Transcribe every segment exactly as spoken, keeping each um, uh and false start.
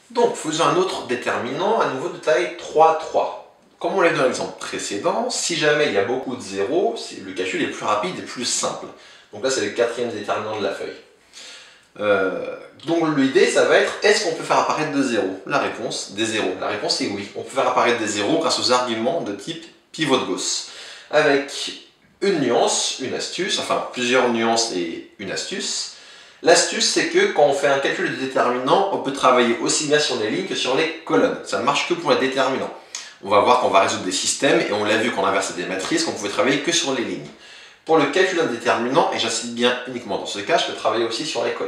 Donc, faisons un autre déterminant, à nouveau de taille trois, trois. Comme on l'a vu dans l'exemple précédent, si jamais il y a beaucoup de zéros, le calcul est plus rapide et plus simple. Donc là, c'est le quatrième déterminant de la feuille. Euh, donc l'idée, ça va être, est-ce qu'on peut faire apparaître des zéros? La réponse, des zéros. La réponse est oui. On peut faire apparaître des zéros grâce aux arguments de type pivot de Gauss. Avec une nuance, une astuce, enfin plusieurs nuances et une astuce. L'astuce, c'est que quand on fait un calcul de déterminant, on peut travailler aussi bien sur les lignes que sur les colonnes. Ça ne marche que pour les déterminants. On va voir qu'on va résoudre des systèmes, et on l'a vu quand on inversait des matrices, qu'on pouvait travailler que sur les lignes. Pour le calcul d'un déterminant, et j'insiste bien uniquement dans ce cas, je peux travailler aussi sur les colonnes.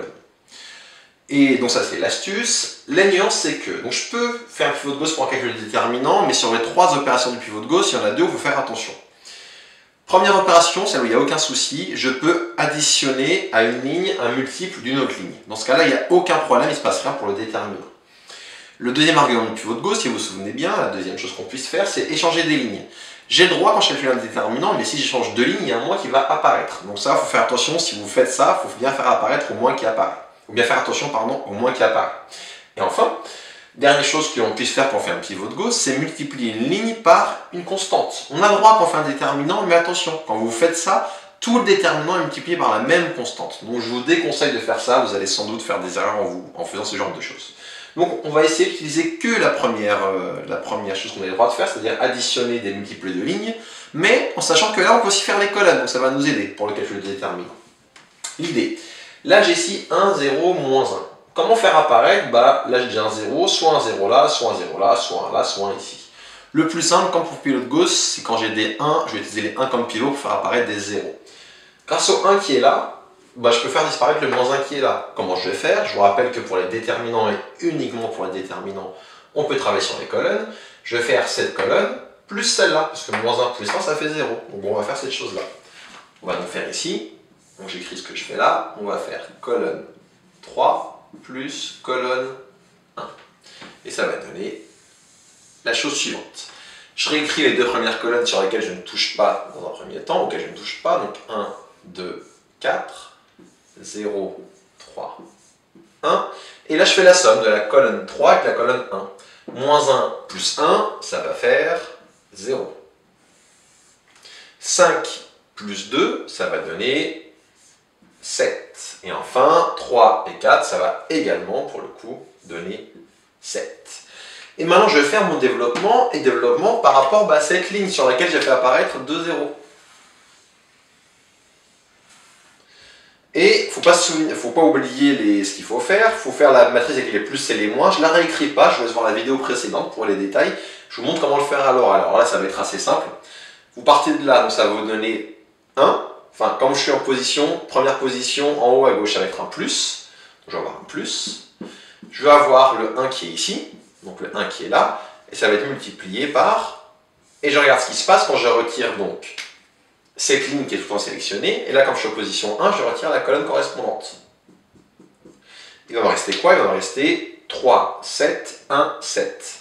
Et donc ça c'est l'astuce. La nuance, c'est que donc je peux faire un pivot de Gauss pour un calcul de déterminant, mais sur les trois opérations du pivot de Gauss, il y en a deux où il faut faire attention. Première opération, celle où il n'y a aucun souci, je peux additionner à une ligne un multiple d'une autre ligne. Dans ce cas-là, il n'y a aucun problème, il ne se passe rien pour le déterminant. Le deuxième argument du pivot de Gauss, si vous vous souvenez bien, la deuxième chose qu'on puisse faire, c'est échanger des lignes. J'ai le droit quand je calcule un déterminant, mais si j'échange deux lignes, il y a un moins qui va apparaître. Donc ça, il faut faire attention, si vous faites ça, il faut bien faire apparaître au moins qui apparaît. Ou bien faire attention, pardon, au moins qui apparaît. Et enfin, dernière chose que l'on puisse faire quand on fait un pivot de Gauss, c'est multiplier une ligne par une constante. On a le droit quand on fait un déterminant, mais attention, quand vous faites ça, tout le déterminant est multiplié par la même constante. Donc je vous déconseille de faire ça, vous allez sans doute faire des erreurs en, vous, en faisant ce genre de choses. Donc on va essayer d'utiliser que la première, euh, la première chose qu'on a le droit de faire, c'est-à-dire additionner des multiples de lignes, mais en sachant que là on peut aussi faire les colonnes, donc ça va nous aider pour le calcul de déterminant. L'idée, là j'ai ici un, zéro, moins un. Comment faire apparaître? Bah, là j'ai un zéro, soit un zéro là, soit un zéro là, soit un là, soit un ici. Le plus simple, comme pour pivot de Gauss, c'est quand j'ai des un, je vais utiliser les un comme pivot pour faire apparaître des zéros. Grâce au un qui est là, bah, je peux faire disparaître le moins un qui est là. Comment je vais faire? Je vous rappelle que pour les déterminants et uniquement pour les déterminants, on peut travailler sur les colonnes. Je vais faire cette colonne plus celle-là, parce que moins un plus un, ça fait zéro. Donc on va faire cette chose-là. On va donc faire ici, donc j'écris ce que je fais là, on va faire colonne trois plus colonne un. Et ça va donner la chose suivante. Je réécris les deux premières colonnes sur lesquelles je ne touche pas dans un premier temps, auxquelles je ne touche pas, donc un, deux, quatre, zéro, trois, un. Et là, je fais la somme de la colonne trois avec la colonne un. Moins un plus un, ça va faire zéro. cinq plus deux, ça va donner sept. Et enfin, trois et quatre, ça va également, pour le coup, donner sept. Et maintenant, je vais faire mon développement, et développement par rapport bah, à cette ligne sur laquelle j'ai fait apparaître deux zéros. Et il ne faut pas oublier les, ce qu'il faut faire. Il faut faire la matrice avec les plus et les moins. Je ne la réécris pas, je vous laisse voir la vidéo précédente pour les détails. Je vous montre comment le faire à l'oral. Alors là, ça va être assez simple. Vous partez de là, donc ça va vous donner un. Enfin, comme je suis en position, première position, en haut à gauche, ça va être un plus. Donc, je vais avoir un plus. Je vais avoir le un qui est ici, donc le un qui est là, et ça va être multiplié par... Et je regarde ce qui se passe quand je retire donc cette ligne qui est tout le temps sélectionnée, et là, quand je suis en position un, je retire la colonne correspondante. Il va me rester quoi? Il va me rester trois, sept, un, sept.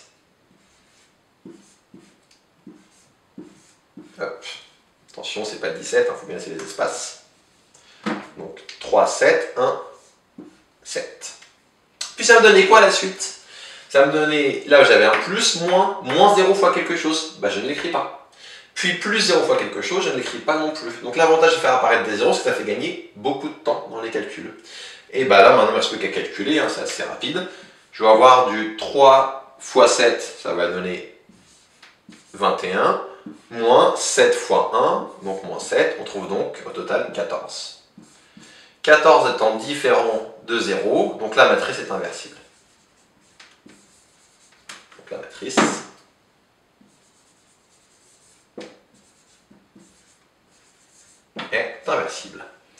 Hop. Attention, c'est pas dix-sept, il faut bien laisser les espaces. Donc trois, sept, un, sept. Puis ça me donnait quoi la suite? Ça me donnait, là j'avais un plus, moins, moins zéro fois quelque chose, bah, je ne l'écris pas. Puis plus zéro fois quelque chose, je ne l'écris pas non plus. Donc l'avantage de faire apparaître des zéros, c'est que ça fait gagner beaucoup de temps dans les calculs. Et bah là maintenant il ne reste plus qu'à calculer, hein, c'est assez rapide. Je vais avoir du trois fois sept, ça va donner vingt et un, moins sept fois un, donc moins sept, on trouve donc au total quatorze. quatorze étant différent de zéro, donc la matrice est inversible. Donc la matrice est inversible.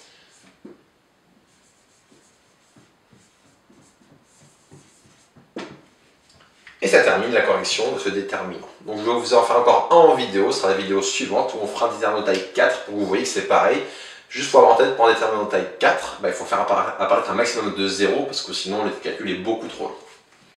Et ça termine la correction de ce déterminant. Donc je vais vous en faire encore un en vidéo, ce sera la vidéo suivante où on fera un déterminant de taille quatre, pour que vous voyez que c'est pareil. Juste pour avoir en tête, pour un déterminant de taille quatre, bah, il faut faire apparaître un maximum de zéro, parce que sinon le calcul est beaucoup trop long.